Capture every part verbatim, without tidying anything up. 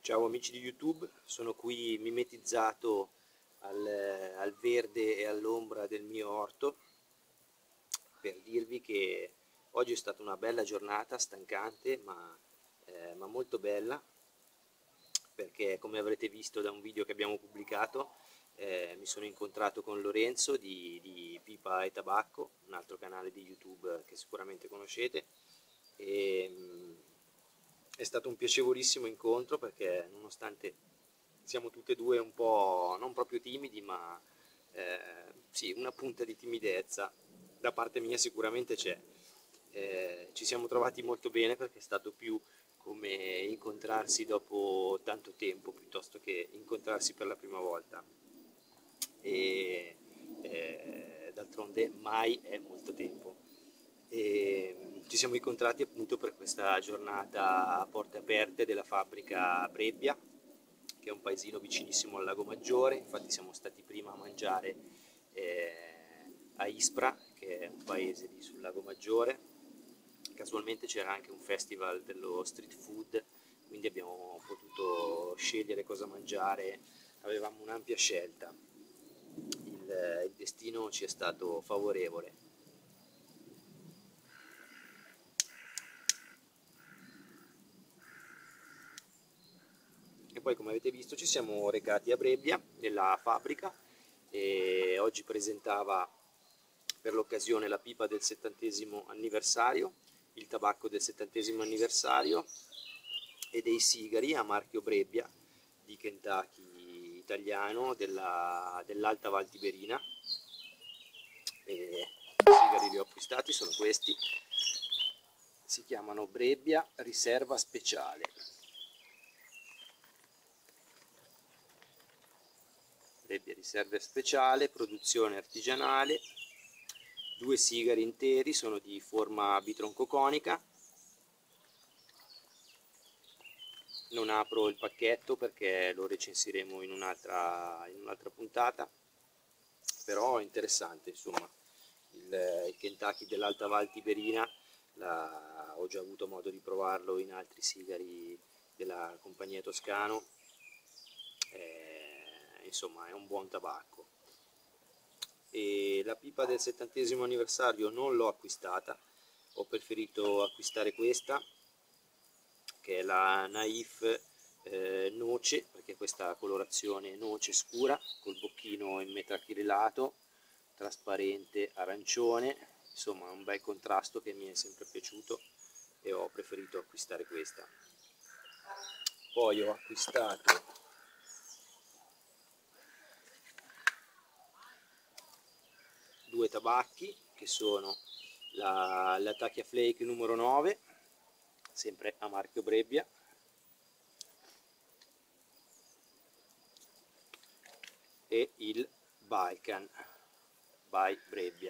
Ciao amici di YouTube, sono qui mimetizzato al, al verde e all'ombra del mio orto per dirvi che oggi è stata una bella giornata, stancante ma, eh, ma molto bella, perché come avrete visto da un video che abbiamo pubblicato eh, mi sono incontrato con Lorenzo di, di Pipa e Tabacco, un altro canale di YouTube che sicuramente conoscete, e mh, è stato un piacevolissimo incontro perché nonostante siamo tutte e due un po' non proprio timidi, ma eh, sì, una punta di timidezza da parte mia sicuramente c'è. Eh, ci siamo trovati molto bene perché è stato più come incontrarsi dopo tanto tempo piuttosto che incontrarsi per la prima volta. E eh, d'altronde mai è molto tempo. E ci siamo incontrati appunto per questa giornata a porte aperte della fabbrica Brebbia, che è un paesino vicinissimo al Lago Maggiore. Infatti siamo stati prima a mangiare eh, a Ispra, che è un paese lì sul Lago Maggiore. Casualmente c'era anche un festival dello street food, quindi abbiamo potuto scegliere cosa mangiare, avevamo un'ampia scelta. Il, il destino ci è stato favorevole. E poi, come avete visto, ci siamo recati a Brebbia, nella fabbrica, e oggi presentava per l'occasione la pipa del settantesimo anniversario, il tabacco del settantesimo anniversario e dei sigari a marchio Brebbia di Kentucky italiano della, dell'Alta Val Tiberina. E i sigari li ho acquistati, sono questi, si chiamano Brebbia Riserva Speciale. Brebbia Riserva Speciale, produzione artigianale, due sigari interi, sono di forma bitroncoconica. Non apro il pacchetto perché lo recensiremo in un'altra in un'altra puntata, però è interessante, insomma. Il, il Kentucky dell'Alta Val Tiberina la, ho già avuto modo di provarlo in altri sigari della compagnia Toscano. Eh, insomma, è un buon tabacco. E la pipa del settantesimo anniversario non l'ho acquistata, ho preferito acquistare questa, che è la Naif eh, Noce, perché questa colorazione noce scura, col bocchino in metacrilato, trasparente arancione, insomma un bel contrasto che mi è sempre piaciuto e ho preferito acquistare questa. Poi ho acquistato due tabacchi che sono la, la Tacchia Flake numero nove, sempre a marchio Brebbia, e il Balkan by Brebbia.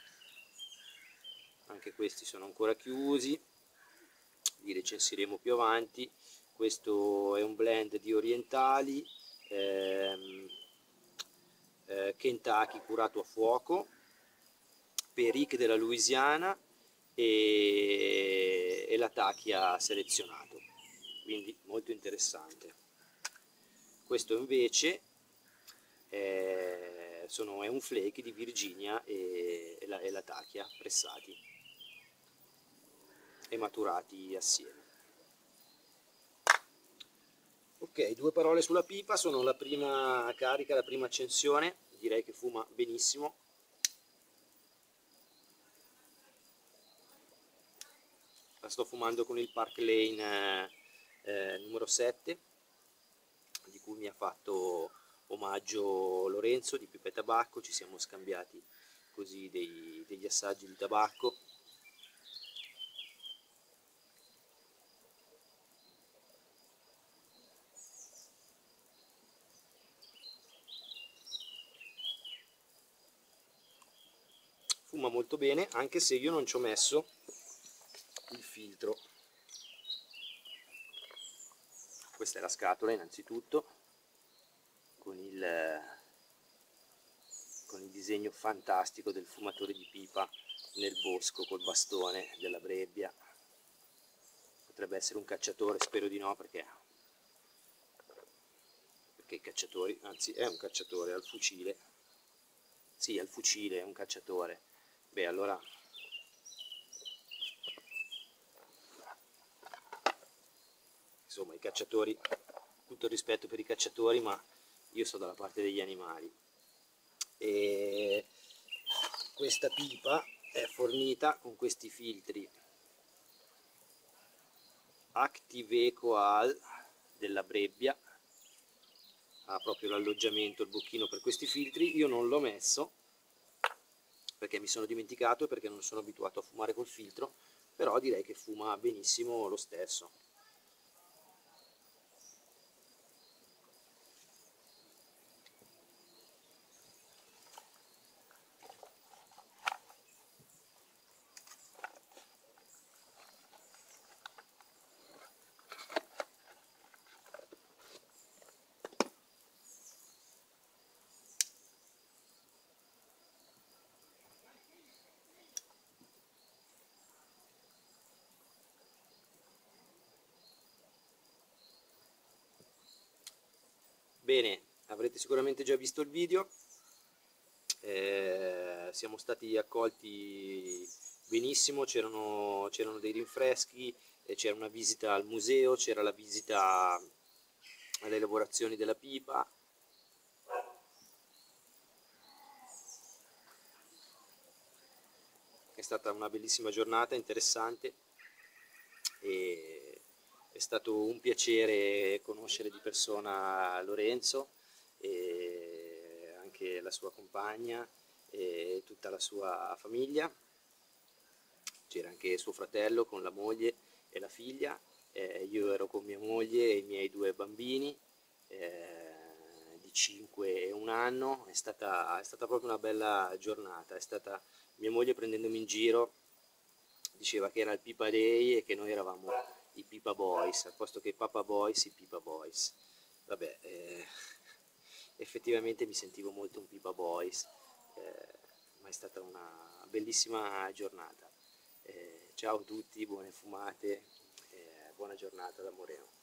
Anche questi sono ancora chiusi, li recensiremo più avanti. Questo è un blend di orientali, ehm, eh, Kentucky curato a fuoco, Perique della Louisiana e, e la Tacchia selezionato, quindi molto interessante. Questo invece è, sono, è un flake di Virginia e, e, la, e la Tacchia pressati e maturati assieme. Ok, due parole sulla pipa. Sono la prima carica, la prima accensione, direi che fuma benissimo. La sto fumando con il Park Lane eh, numero sette, di cui mi ha fatto omaggio Lorenzo di Pipa e Tabacco. Ci siamo scambiati così dei, degli assaggi di tabacco. Fuma molto bene, anche se io non ci ho messo il filtro. Questa è la scatola innanzitutto, con il, con il disegno fantastico del fumatore di pipa nel bosco col bastone della Brebbia. Potrebbe essere un cacciatore, spero di no, perché perché i cacciatori, anzi è un cacciatore al fucile, sì al fucile è un cacciatore, beh allora insomma i cacciatori, tutto il rispetto per i cacciatori, ma io sto dalla parte degli animali. E questa pipa è fornita con questi filtri Active Ecoal della Brebbia, ha proprio l'alloggiamento, il bocchino per questi filtri. Io non l'ho messo perché mi sono dimenticato e perché non sono abituato a fumare col filtro, però direi che fuma benissimo lo stesso. Bene, avrete sicuramente già visto il video, eh, siamo stati accolti benissimo, c'erano dei rinfreschi, c'era una visita al museo, c'era la visita alle lavorazioni della pipa. È stata una bellissima giornata, interessante, e è stato un piacere conoscere di persona Lorenzo e anche la sua compagna e tutta la sua famiglia. C'era anche suo fratello con la moglie e la figlia, eh, io ero con mia moglie e i miei due bambini eh, di cinque e un anno. È stata, è stata proprio una bella giornata. È stata mia moglie, prendendomi in giro, diceva che era il Pipa Day e che noi eravamo i Pipa Boys, al posto che i Papa Boys, i Pipa Boys. Vabbè, eh, effettivamente mi sentivo molto un Pipa Boys, eh, ma è stata una bellissima giornata. Eh, ciao a tutti, buone fumate, eh, buona giornata da Moreno.